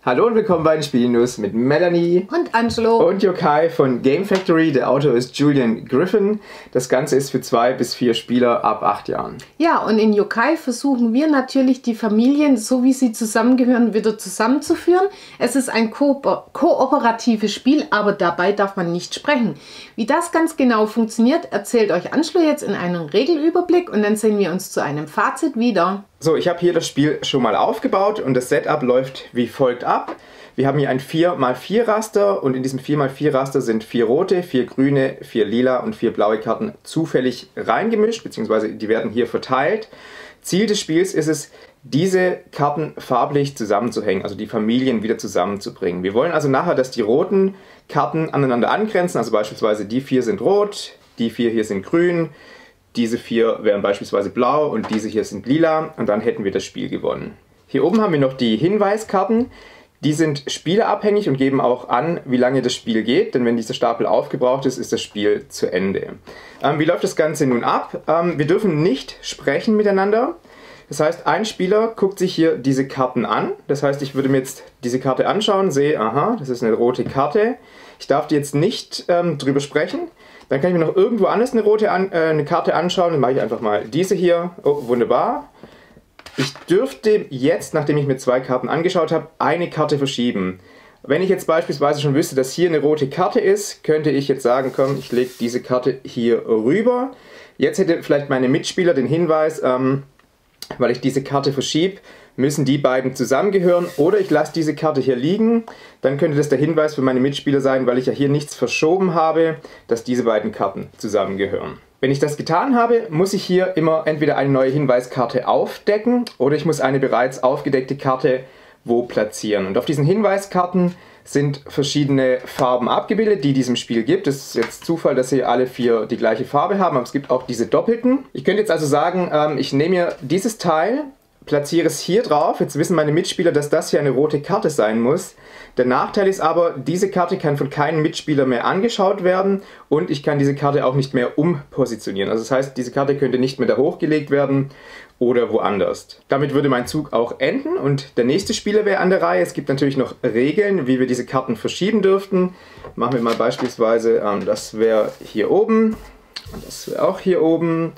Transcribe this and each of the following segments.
Hallo und willkommen bei den Spielnews mit Melanie und Angelo und Yokai von Game Factory. Der Autor ist Julian Griffin. Das Ganze ist für 2 bis 4 Spieler ab 8 Jahren. Ja, und in Yokai versuchen wir natürlich die Familien, so wie sie zusammengehören, wieder zusammenzuführen. Es ist ein kooperatives Spiel, aber dabei darf man nicht sprechen. Wie das ganz genau funktioniert, erzählt euch Angelo jetzt in einem Regelüberblick und dann sehen wir uns zu einem Fazit wieder. So, ich habe hier das Spiel schon mal aufgebaut und das Setup läuft wie folgt ab. Wir haben hier ein 4x4 Raster und in diesem 4x4 Raster sind 4 rote, 4 grüne, 4 lila und 4 blaue Karten zufällig reingemischt, beziehungsweise die werden hier verteilt. Ziel des Spiels ist es, diese Karten farblich zusammenzuhängen, also die Familien wieder zusammenzubringen. Wir wollen also nachher, dass die roten Karten aneinander angrenzen, also beispielsweise die 4 sind rot, die 4 hier sind grün, diese 4 wären beispielsweise blau und diese hier sind lila und dann hätten wir das Spiel gewonnen. Hier oben haben wir noch die Hinweiskarten. Die sind spielerabhängig und geben auch an, wie lange das Spiel geht, denn wenn dieser Stapel aufgebraucht ist, ist das Spiel zu Ende. Wie läuft das Ganze nun ab? Wir dürfen nicht sprechen miteinander. Das heißt, ein Spieler guckt sich hier diese Karten an. Das heißt, ich würde mir jetzt diese Karte anschauen, sehe, aha, das ist eine rote Karte. Ich darf die jetzt nicht drüber sprechen. Dann kann ich mir noch irgendwo anders eine Karte anschauen. Dann mache ich einfach mal diese hier. Oh, wunderbar. Ich dürfte jetzt, nachdem ich mir 2 Karten angeschaut habe, eine Karte verschieben. Wenn ich jetzt beispielsweise schon wüsste, dass hier eine rote Karte ist, könnte ich jetzt sagen, komm, ich lege diese Karte hier rüber. Jetzt hätte vielleicht meine Mitspieler den Hinweis, weil ich diese Karte verschiebe, müssen die beiden zusammengehören oder ich lasse diese Karte hier liegen. Dann könnte das der Hinweis für meine Mitspieler sein, weil ich ja hier nichts verschoben habe, dass diese beiden Karten zusammengehören. Wenn ich das getan habe, muss ich hier immer entweder eine neue Hinweiskarte aufdecken oder ich muss eine bereits aufgedeckte Karte wo platzieren. Und auf diesen Hinweiskarten sind verschiedene Farben abgebildet, die diesem Spiel gibt. Es ist jetzt Zufall, dass sie alle 4 die gleiche Farbe haben, aber es gibt auch diese doppelten. Ich könnte jetzt also sagen, ich nehme mir dieses Teil, platziere es hier drauf. Jetzt wissen meine Mitspieler, dass das hier eine rote Karte sein muss. Der Nachteil ist aber, diese Karte kann von keinem Mitspieler mehr angeschaut werden und ich kann diese Karte auch nicht mehr umpositionieren. Also das heißt, diese Karte könnte nicht mehr da hochgelegt werden oder woanders. Damit würde mein Zug auch enden und der nächste Spieler wäre an der Reihe. Es gibt natürlich noch Regeln, wie wir diese Karten verschieben dürften. Machen wir mal beispielsweise, das wäre hier oben und das wäre auch hier oben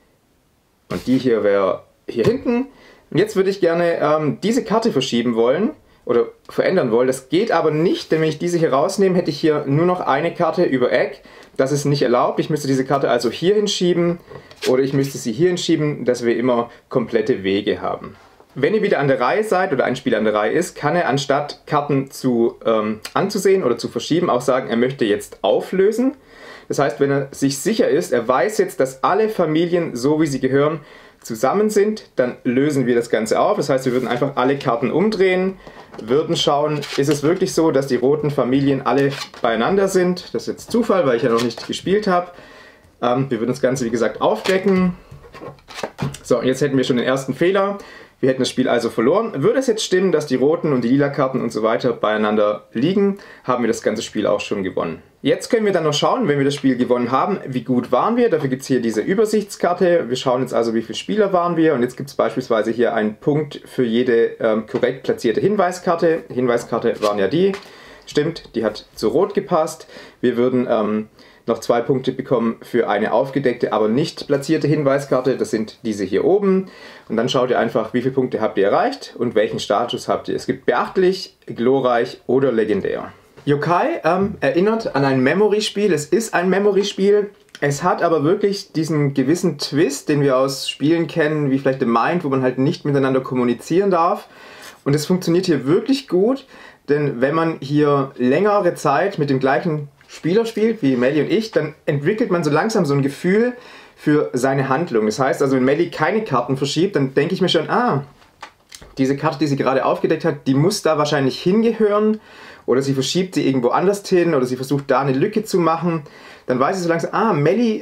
und die hier wäre hier hinten. Und jetzt würde ich gerne diese Karte verschieben wollen oder verändern wollen. Das geht aber nicht, denn wenn ich diese hier rausnehme, hätte ich hier nur noch eine Karte über Eck. Das ist nicht erlaubt. Ich müsste diese Karte also hier hinschieben oder ich müsste sie hier hinschieben, dass wir immer komplette Wege haben. Wenn ihr wieder an der Reihe seid oder ein Spieler an der Reihe ist, kann er anstatt Karten anzusehen oder zu verschieben, auch sagen, er möchte jetzt auflösen. Das heißt, wenn er sich sicher ist, er weiß jetzt, dass alle Familien, so wie sie gehören, zusammen sind, dann lösen wir das Ganze auf. Das heißt, wir würden einfach alle Karten umdrehen, würden schauen, ist es wirklich so, dass die roten Familien alle beieinander sind. Das ist jetzt Zufall, weil ich ja noch nicht gespielt habe. Wir würden das Ganze, wie gesagt, aufdecken. So, und jetzt hätten wir schon den ersten Fehler. Wir hätten das Spiel also verloren. Würde es jetzt stimmen, dass die roten und die lila Karten und so weiter beieinander liegen, haben wir das ganze Spiel auch schon gewonnen. Jetzt können wir dann noch schauen, wenn wir das Spiel gewonnen haben, wie gut waren wir. Dafür gibt es hier diese Übersichtskarte. Wir schauen jetzt also, wie viele Spieler waren wir. Und jetzt gibt es beispielsweise hier einen Punkt für jede korrekt platzierte Hinweiskarte. Hinweiskarte waren ja die. Stimmt, die hat zu Rot gepasst. Wir würden noch 2 Punkte bekommen für eine aufgedeckte, aber nicht platzierte Hinweiskarte. Das sind diese hier oben. Und dann schaut ihr einfach, wie viele Punkte habt ihr erreicht und welchen Status habt ihr. Es gibt beachtlich, glorreich oder legendär. Yokai erinnert an ein Memory-Spiel. Es ist ein Memory-Spiel. Es hat aber wirklich diesen gewissen Twist, den wir aus Spielen kennen, wie vielleicht The Mind, wo man halt nicht miteinander kommunizieren darf. Und es funktioniert hier wirklich gut, denn wenn man hier längere Zeit mit dem gleichen Spieler spielt, wie Melli und ich, dann entwickelt man so langsam so ein Gefühl für seine Handlung. Das heißt also, wenn Melli keine Karten verschiebt, dann denke ich mir schon, diese Karte, die sie gerade aufgedeckt hat, die muss da wahrscheinlich hingehören oder sie verschiebt sie irgendwo anders hin oder sie versucht da eine Lücke zu machen. Dann weiß ich so langsam, Melli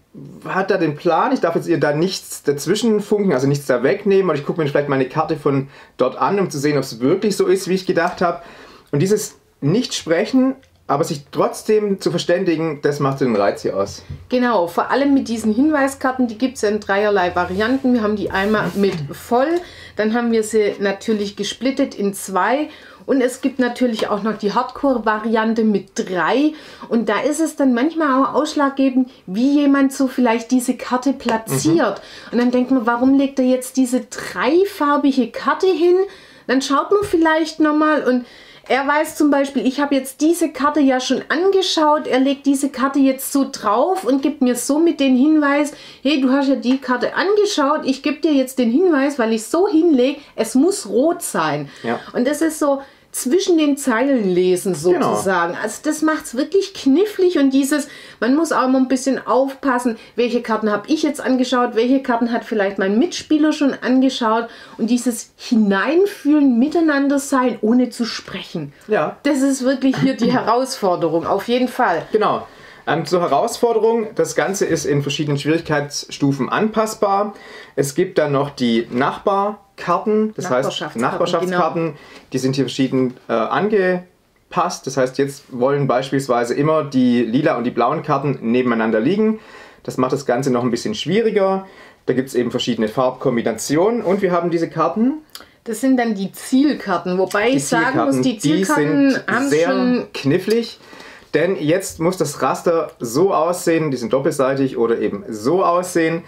hat da den Plan, ich darf jetzt ihr da nichts dazwischen funken, also nichts da wegnehmen oder ich gucke mir vielleicht meine Karte von dort an, um zu sehen, ob es wirklich so ist, wie ich gedacht habe. Und dieses Nicht-Sprechen, aber sich trotzdem zu verständigen, das macht den Reiz hier aus. Genau, vor allem mit diesen Hinweiskarten, die gibt es in dreierlei Varianten. Wir haben die einmal mit voll, dann haben wir sie natürlich gesplittet in 2 Und es gibt natürlich auch noch die Hardcore-Variante mit 3. Und da ist es dann manchmal auch ausschlaggebend, wie jemand so vielleicht diese Karte platziert. Und dann denkt man, warum legt er jetzt diese dreifarbige Karte hin? Dann schaut man vielleicht nochmal und er weiß zum Beispiel, ich habe jetzt diese Karte ja schon angeschaut, er legt diese Karte jetzt so drauf und gibt mir somit den Hinweis, hey, du hast ja die Karte angeschaut, ich gebe dir jetzt den Hinweis, weil ich so hinlege, es muss rot sein. Ja. Und das ist so zwischen den Zeilen lesen sozusagen. Genau. Also das macht es wirklich knifflig und man muss auch immer ein bisschen aufpassen, welche Karten habe ich jetzt angeschaut, welche Karten hat vielleicht mein Mitspieler schon angeschaut und dieses Hineinfühlen, miteinander sein, ohne zu sprechen. Ja. Das ist wirklich hier die Herausforderung, auf jeden Fall. Genau. Zur Herausforderung, das Ganze ist in verschiedenen Schwierigkeitsstufen anpassbar. Es gibt dann noch die Nachbarkarten, das heißt Nachbarschaftskarten, genau. Die sind hier verschieden angepasst. Das heißt, jetzt wollen beispielsweise immer die lila und die blauen Karten nebeneinander liegen. Das macht das Ganze noch ein bisschen schwieriger. Da gibt es eben verschiedene Farbkombinationen und wir haben diese Karten. Das sind dann die Zielkarten, wobei ich sagen muss, die Zielkarten sind sehr knifflig. Denn jetzt muss das Raster so aussehen, die sind doppelseitig oder eben so aussehen.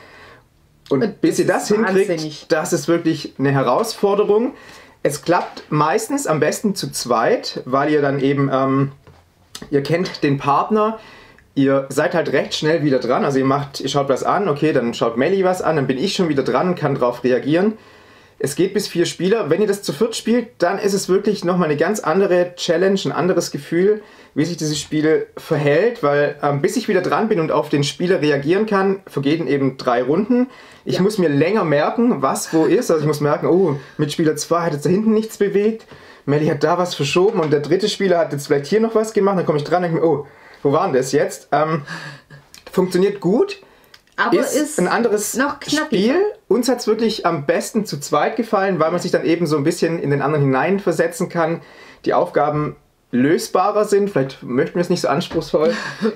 Und bis ihr das hinkriegt, das ist wirklich eine Herausforderung. Es klappt meistens am besten zu zweit, weil ihr dann eben, ihr kennt den Partner, ihr seid halt recht schnell wieder dran. Also ihr schaut was an, okay, dann schaut Melli was an, dann bin ich schon wieder dran, kann darauf reagieren. Es geht bis 4 Spieler. Wenn ihr das zu 4 spielt, dann ist es wirklich nochmal eine ganz andere Challenge, ein anderes Gefühl, wie sich dieses Spiel verhält, weil bis ich wieder dran bin und auf den Spieler reagieren kann, vergehen eben 3 Runden. Ich muss mir länger merken, was wo ist. Also ich muss merken, oh, Mitspieler 2 hat jetzt da hinten nichts bewegt, Melli hat da was verschoben und der dritte Spieler hat jetzt vielleicht hier noch was gemacht. Dann komme ich dran und denke mir, oh, wo war denn das jetzt? Funktioniert gut. Aber ist ein anderes Spiel. Uns hat es wirklich am besten zu zweit gefallen, weil man sich dann eben so ein bisschen in den anderen hineinversetzen kann. Die Aufgaben lösbarer sind. Vielleicht möchten wir es nicht so anspruchsvoll.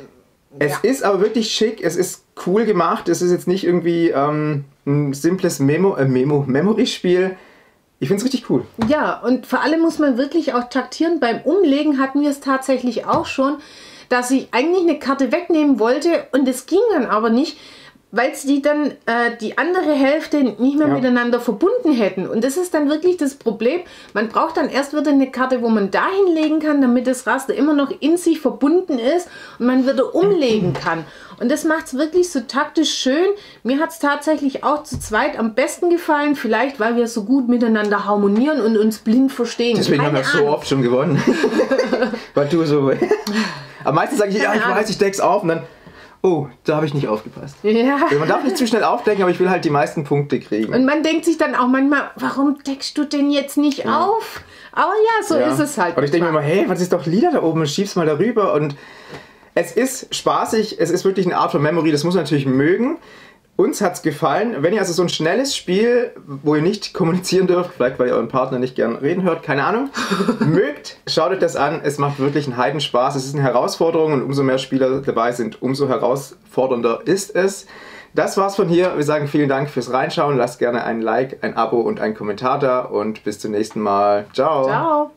Es ist aber wirklich schick. Es ist cool gemacht. Es ist jetzt nicht irgendwie ein simples Memory-Spiel. Ich finde es richtig cool. Ja, und vor allem muss man wirklich auch taktieren. Beim Umlegen hatten wir es tatsächlich auch schon, dass ich eigentlich eine Karte wegnehmen wollte und es ging dann aber nicht, weil sie dann die andere Hälfte nicht mehr miteinander verbunden hätten. Und das ist dann wirklich das Problem. Man braucht dann erst wieder eine Karte, wo man da hinlegen kann, damit das Raster immer noch in sich verbunden ist und man wieder umlegen kann. Und das macht es wirklich so taktisch schön. Mir hat es tatsächlich auch zu zweit am besten gefallen. Vielleicht, weil wir so gut miteinander harmonieren und uns blind verstehen. Deswegen haben wir so oft schon gewonnen. Weil du so... Aber meistens sage ich, ja, ich weiß, ich deck's auf und dann... Oh, da habe ich nicht aufgepasst. Ja. Man darf nicht zu schnell aufdecken, aber ich will halt die meisten Punkte kriegen. Und man denkt sich dann auch manchmal, warum deckst du denn jetzt nicht auf? Aber ja, so ist es halt. Und ich denke mir immer, hey, was ist doch lila da oben? Schieb's mal darüber. Und es ist spaßig, es ist wirklich eine Art von Memory, das muss man natürlich mögen. Uns hat es gefallen. Wenn ihr also so ein schnelles Spiel, wo ihr nicht kommunizieren dürft, vielleicht weil ihr euren Partner nicht gern reden hört, keine Ahnung, mögt, schaut euch das an. Es macht wirklich einen Heidenspaß. Es ist eine Herausforderung und umso mehr Spieler dabei sind, umso herausfordernder ist es. Das war's von hier. Wir sagen vielen Dank fürs Reinschauen. Lasst gerne ein Like, ein Abo und einen Kommentar da und bis zum nächsten Mal. Ciao. Ciao.